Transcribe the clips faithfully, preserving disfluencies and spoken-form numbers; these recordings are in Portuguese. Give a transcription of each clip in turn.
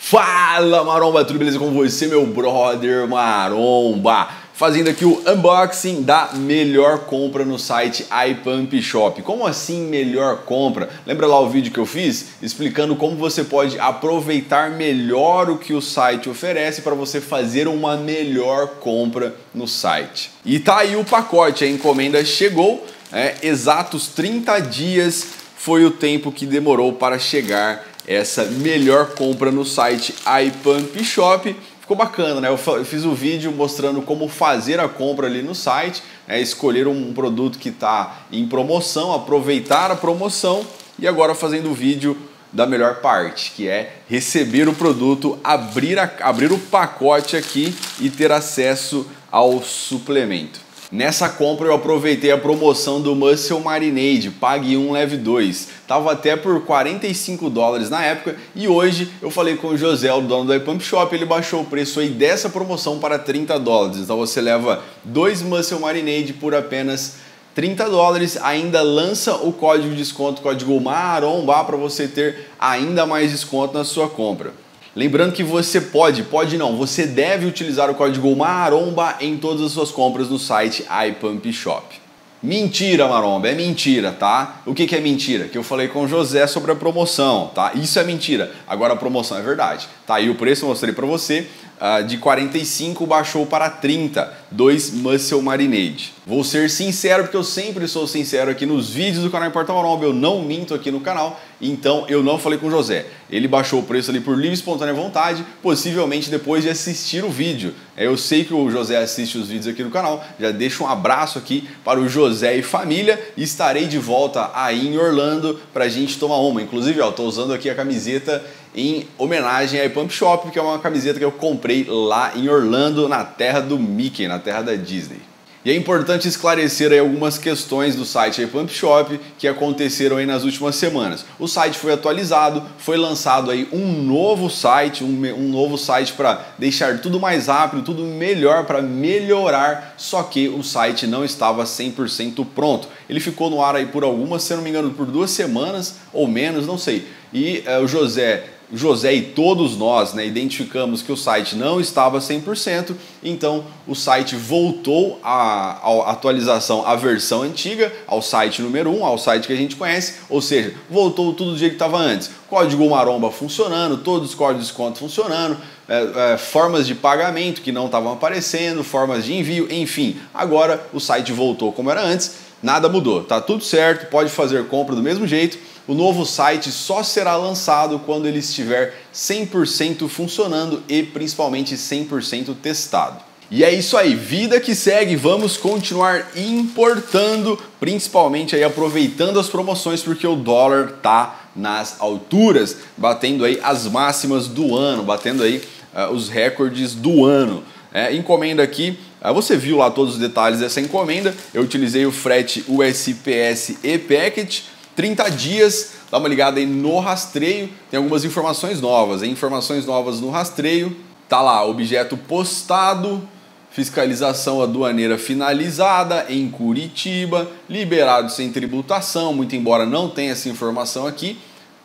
Fala Maromba, tudo beleza com você, meu brother Maromba? Fazendo aqui o unboxing da melhor compra no site iPump Shop. Como assim melhor compra? Lembra lá o vídeo que eu fiz explicando como você pode aproveitar melhor o que o site oferece para você fazer uma melhor compra no site. E tá aí o pacote, a encomenda chegou, é, exatos trinta dias foi o tempo que demorou para chegar essa melhor compra no site iPump Shop. Ficou bacana, né? Eu fiz um vídeo mostrando como fazer a compra ali no site, né? Escolher um produto que está em promoção, aproveitar a promoção e agora fazendo o vídeo da melhor parte, que é receber o produto, abrir, a, abrir o pacote aqui e ter acesso ao suplemento. Nessa compra eu aproveitei a promoção do Muscle Marinade, pague um, leve dois. Tava até por quarenta e cinco dólares na época e hoje eu falei com o José, o dono do iPump Shop, ele baixou o preço aí dessa promoção para trinta dólares. Então você leva dois Muscle Marinade por apenas trinta dólares, ainda lança o código de desconto, código MAROMBA, para você ter ainda mais desconto na sua compra. Lembrando que você pode, pode não, você deve utilizar o código MAROMBA em todas as suas compras no site iPump Shop. Mentira, Maromba, é mentira, tá? O que que é mentira? Que eu falei com o José sobre a promoção, tá? Isso é mentira. Agora a promoção é verdade. Tá aí o preço, eu mostrei pra você, uh, de quarenta e cinco baixou para trinta, dois Muscle Marinade. Vou ser sincero, porque eu sempre sou sincero aqui nos vídeos do canal Importa Maromba, eu não minto aqui no canal, então eu não falei com o José. Ele baixou o preço ali por livre e espontânea vontade, possivelmente depois de assistir o vídeo. Eu sei que o José assiste os vídeos aqui no canal, já deixo um abraço aqui para o José e família e estarei de volta aí em Orlando pra gente tomar uma. Inclusive, ó, tô usando aqui a camiseta em homenagem à iPump Shop, que é uma camiseta que eu comprei lá em Orlando, na terra do Mickey, na terra da Disney. E é importante esclarecer aí algumas questões do site iPump Shop que aconteceram aí nas últimas semanas. O site foi atualizado, foi lançado aí um novo site, um, um novo site para deixar tudo mais rápido, tudo melhor, para melhorar, só que o site não estava cem por cento pronto. Ele ficou no ar aí por algumas, se não me engano, por duas semanas ou menos, não sei. E uh, o José... José e todos nós, né, identificamos que o site não estava cem por cento, então o site voltou à, à atualização, à versão antiga, ao site número um, ao site que a gente conhece, ou seja, voltou tudo do jeito que estava antes. Código Maromba funcionando, todos os códigos de desconto funcionando, é, é, formas de pagamento que não estavam aparecendo, formas de envio, enfim, agora o site voltou como era antes, nada mudou, tá tudo certo, pode fazer compra do mesmo jeito. O novo site só será lançado quando ele estiver cem por cento funcionando e principalmente cem por cento testado. E é isso aí, vida que segue, vamos continuar importando, principalmente aí aproveitando as promoções, porque o dólar tá nas alturas, batendo aí as máximas do ano, batendo aí uh, os recordes do ano. É, encomenda aqui, uh, você viu lá todos os detalhes dessa encomenda, eu utilizei o frete U S P S e Packet, trinta dias, dá uma ligada aí no rastreio, tem algumas informações novas, hein? Informações novas no rastreio, tá lá, objeto postado, fiscalização aduaneira finalizada em Curitiba, liberado sem tributação, muito embora não tenha essa informação aqui,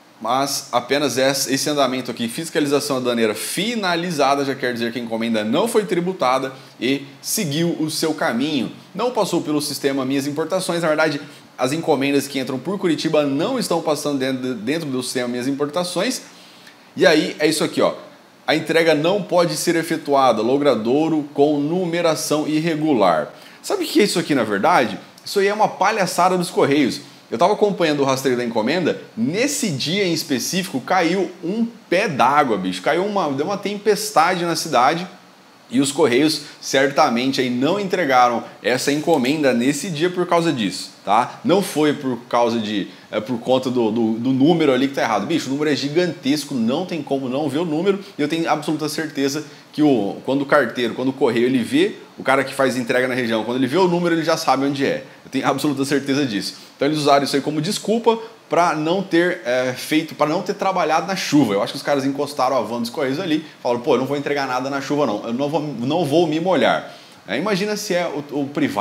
mas apenas esse andamento aqui, fiscalização aduaneira finalizada, já quer dizer que a encomenda não foi tributada e seguiu o seu caminho, não passou pelo sistema Minhas Importações, na verdade, as encomendas que entram por Curitiba não estão passando dentro, dentro do sistema Minhas Importações. E aí é isso aqui, ó. A entrega não pode ser efetuada, logradouro com numeração irregular. Sabe o que é isso aqui na verdade? Isso aí é uma palhaçada dos Correios. Eu estava acompanhando o rastreio da encomenda, nesse dia em específico caiu um pé d'água, bicho. Caiu uma, deu uma tempestade na cidade. E os Correios certamente aí não entregaram essa encomenda nesse dia por causa disso, tá? Não foi por causa de, é, por conta do, do, do número ali que tá errado. Bicho, o número é gigantesco, não tem como não ver o número. E eu tenho absoluta certeza que o, quando o carteiro, quando o Correio, ele vê, o cara que faz entrega na região, quando ele vê o número, ele já sabe onde é. Eu tenho absoluta certeza disso. Então eles usaram isso aí como desculpa para não ter é, feito, para não ter trabalhado na chuva. Eu acho que os caras encostaram a van dos Correios ali, falaram, pô, eu não vou entregar nada na chuva não, eu não vou, não vou me molhar. É, imagina se é o, o privado,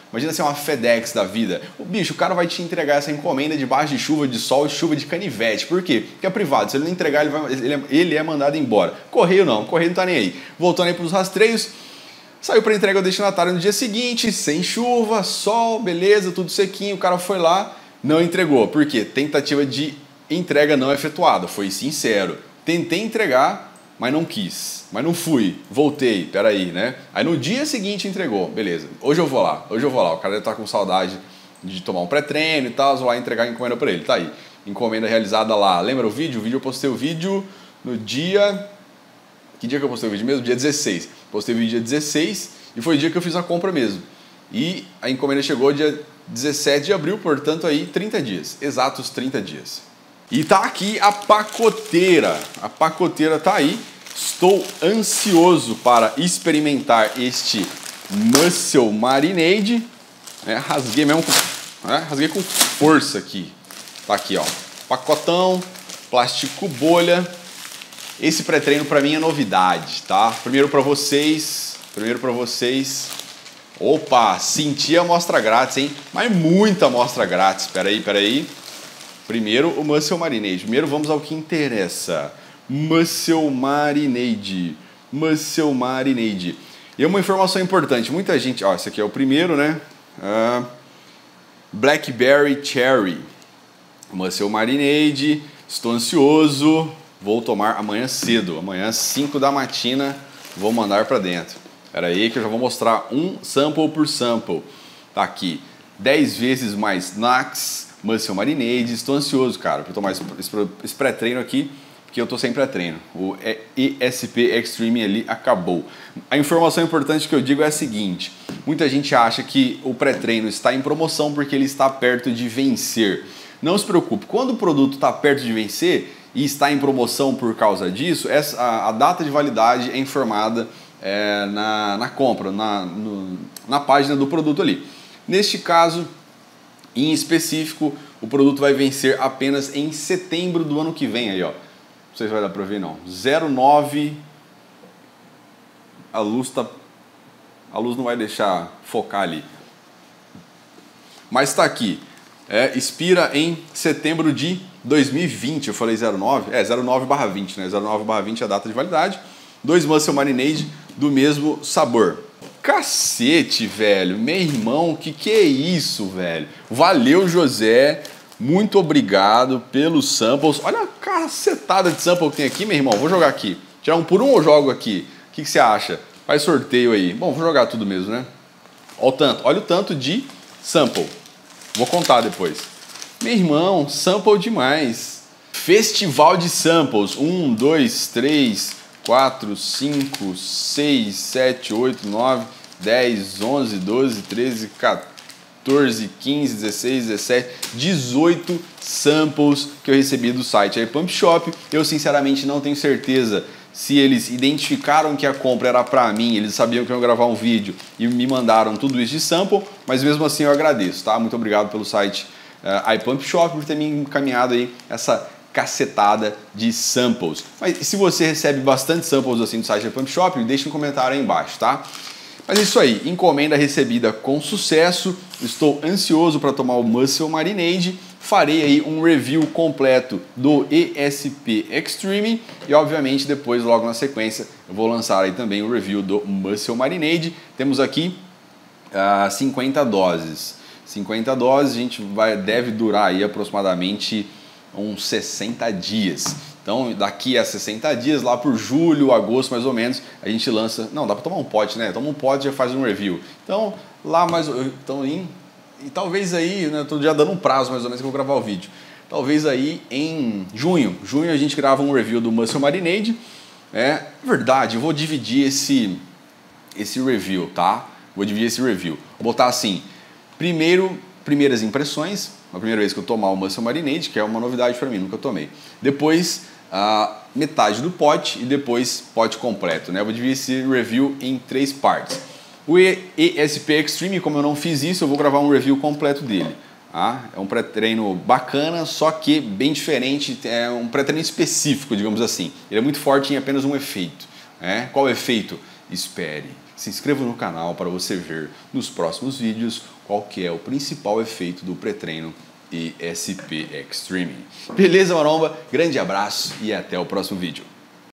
Imagina ser uma FedEx da vida. O bicho, o cara vai te entregar essa encomenda debaixo de chuva de sol e chuva de canivete. Por quê? Porque é privado. Se ele não entregar, ele, vai, ele, é, ele é mandado embora. Correio não, correio não tá nem aí. Voltando aí pros rastreios, saiu para entrega ao destinatário no dia seguinte, sem chuva, sol, beleza, tudo sequinho. O cara foi lá, não entregou. Por quê? Tentativa de entrega não efetuada. Foi sincero. Tentei entregar, mas não quis, mas não fui, voltei, peraí, né? Aí no dia seguinte entregou, beleza, hoje eu vou lá, hoje eu vou lá, o cara deve estar com saudade de tomar um pré-treino e tal, vou lá entregar a encomenda para ele, tá aí, encomenda realizada lá, lembra o vídeo? O vídeo eu postei o vídeo no dia, que dia que eu postei o vídeo mesmo? Dia dezesseis, postei o vídeo dia dezesseis e foi o dia que eu fiz a compra mesmo, e a encomenda chegou dia dezessete de abril, portanto aí trinta dias, exatos trinta dias. E tá aqui a pacoteira, a pacoteira tá aí, estou ansioso para experimentar este Muscle Marinade, é, rasguei mesmo, com, é, rasguei com força aqui, tá aqui ó, pacotão, plástico bolha, esse pré-treino para mim é novidade, tá? Primeiro para vocês, primeiro para vocês, opa, senti a amostra grátis, hein? Mas muita amostra grátis, peraí, peraí. Primeiro, o Muscle Marinade. Primeiro, vamos ao que interessa. Muscle Marinade. Muscle Marinade. E uma informação importante. Muita gente... Ó, esse aqui é o primeiro, né? Uh, Blackberry Cherry. Muscle Marinade. Estou ansioso. Vou tomar amanhã cedo. Amanhã, cinco da matina, vou mandar para dentro. Espera aí que eu já vou mostrar um sample por sample. Tá aqui. dez vezes mais Nax. Muscle Marinade, estou ansioso, cara, para tomar esse pré-treino aqui, porque eu tô sem pré-treino. O E S P Extreme ali acabou. A informação importante que eu digo é a seguinte: muita gente acha que o pré-treino está em promoção porque ele está perto de vencer. Não se preocupe, quando o produto está perto de vencer e está em promoção por causa disso, essa, a, a data de validade é informada é, na, na compra, na, no, na página do produto ali. Neste caso, em específico, o produto vai vencer apenas em setembro do ano que vem aí, ó. Não sei se vai dar para ver não. zero nove. A luz tá a luz não vai deixar focar ali. Mas está aqui. É, expira em setembro de dois mil e vinte. Eu falei zero nove? É, zero nove barra vinte, né? zero nove barra vinte é a data de validade. Dois Muscle Marinade do mesmo sabor. Cacete, velho, meu irmão, que que é isso, velho? Valeu, José, muito obrigado pelos samples. Olha a cacetada de sample que tem aqui, meu irmão. Vou jogar aqui. Tirar um por um ou jogo aqui? O que que você acha? Faz sorteio aí. Bom, vou jogar tudo mesmo, né? Olha o tanto, olha o tanto de sample. Vou contar depois. Meu irmão, sample demais. Festival de samples. Um, dois, três, quatro, cinco, seis, sete, oito, nove, dez, onze, doze, treze, quatorze, quinze, dezesseis, dezessete, dezoito samples que eu recebi do site iPump Shop. Eu sinceramente não tenho certeza se eles identificaram que a compra era para mim, eles sabiam que eu ia gravar um vídeo e me mandaram tudo isso de sample, mas mesmo assim eu agradeço, tá? Muito obrigado pelo site uh, iPump Shop por ter me encaminhado aí essa cacetada de samples. Mas se você recebe bastante samples assim do site da Pump Shop, deixa um comentário aí embaixo, tá? Mas é isso aí, encomenda recebida com sucesso, estou ansioso para tomar o Muscle Marinade, farei aí um review completo do E S P Extreme e obviamente depois, logo na sequência, eu vou lançar aí também o review do Muscle Marinade. Temos aqui uh, cinquenta doses, cinquenta doses, a gente vai, deve durar aí aproximadamente uns sessenta dias. Então, daqui a sessenta dias, lá por julho, agosto mais ou menos, a gente lança... Não, dá para tomar um pote, né? Toma um pote e já faz um review. Então, lá mais... Então, em... E talvez aí, né? Estou já dando um prazo mais ou menos que eu vou gravar o vídeo. Talvez aí em junho. Junho a gente grava um review do Muscle Marinade. É verdade, eu vou dividir esse, esse review, tá? Vou dividir esse review. Vou botar assim, primeiro, primeiras impressões... A primeira vez que eu tomar o Muscle Marinade, que é uma novidade para mim, nunca tomei. Depois, a metade do pote e depois pote completo, né? Eu vou dividir esse review em três partes. O E S P Extreme, como eu não fiz isso, eu vou gravar um review completo dele. Tá? É um pré-treino bacana, só que bem diferente, é um pré-treino específico, digamos assim. Ele é muito forte em apenas um efeito. Né? Qual efeito? Espere. se inscreva no canal para você ver nos próximos vídeos qual que é o principal efeito do pré-treino E S P Extreme. Beleza, maromba? Grande abraço e até o próximo vídeo.